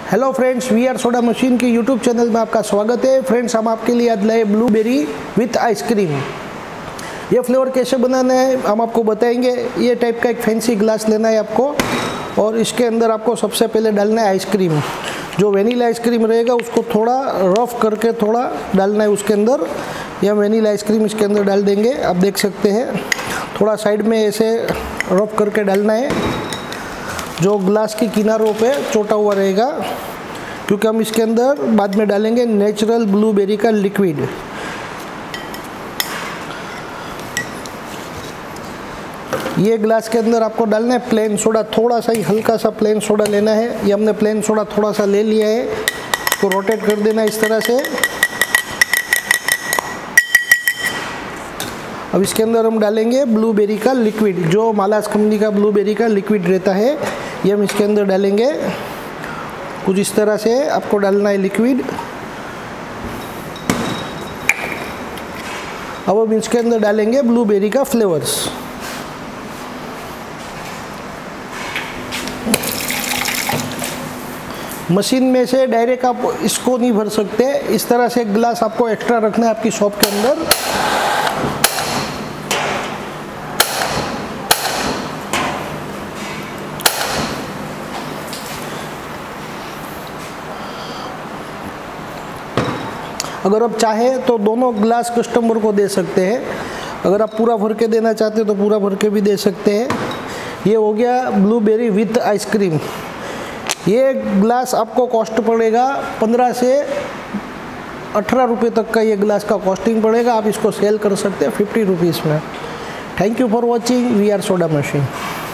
Hello friends, we are Soda Machine की YouTube channel में आपका स्वागत है। फ्रेंड्स, हम आपके लिए आज लाए ब्लूबेरी विथ आइसक्रीम। ये फ्लेवर कैसे बनाना है हम आपको बताएंगे। ये टाइप का एक फैंसी ग्लास लेना है आपको, और इसके अंदर आपको सबसे पहले डालना है आइसक्रीम। जो वेनीला आइसक्रीम रहेगा उसको थोड़ा रफ करके थोड़ा डालना है उसके अंदर। या वेनीला आइसक्रीम इसके अंदर डाल देंगे, आप देख सकते हैं। थोड़ा साइड में ऐसे रफ करके डालना है, जो ग्लास की किनारों पे छोटा हुआ रहेगा, क्योंकि हम इसके अंदर बाद में डालेंगे नेचुरल ब्लूबेरी का लिक्विड। ये ग्लास के अंदर आपको डालना है प्लेन सोडा, थोड़ा सा ही हल्का सा प्लेन सोडा लेना है। ये हमने प्लेन सोडा थोड़ा सा ले लिया है, तो रोटेट कर देना इस तरह से। अब इसके अंदर हम डालेंगे ब्लूबेरी का लिक्विड, जो मालास कंपनी का ब्लूबेरी का लिक्विड रहता है, ये हम इसके अंदर डालेंगे। कुछ इस तरह से आपको डालना है लिक्विड। अब हम इसके अंदर डालेंगे ब्लूबेरी का फ्लेवर्स। मशीन में से डायरेक्ट आप इसको नहीं भर सकते, इस तरह से एक गिलास आपको एक्स्ट्रा रखना है आपकी शॉप के अंदर। अगर आप चाहें तो दोनों ग्लास कस्टमर को दे सकते हैं। अगर आप पूरा भर के देना चाहते हैं तो पूरा भर के भी दे सकते हैं। ये हो गया ब्लूबेरी विथ आइसक्रीम। ये ग्लास आपको कॉस्ट पड़ेगा 15 से 18 रुपये तक का, ये ग्लास का कॉस्टिंग पड़ेगा। आप इसको सेल कर सकते हैं 50 रुपीज़ में। Thank you for watching we are Soda machine.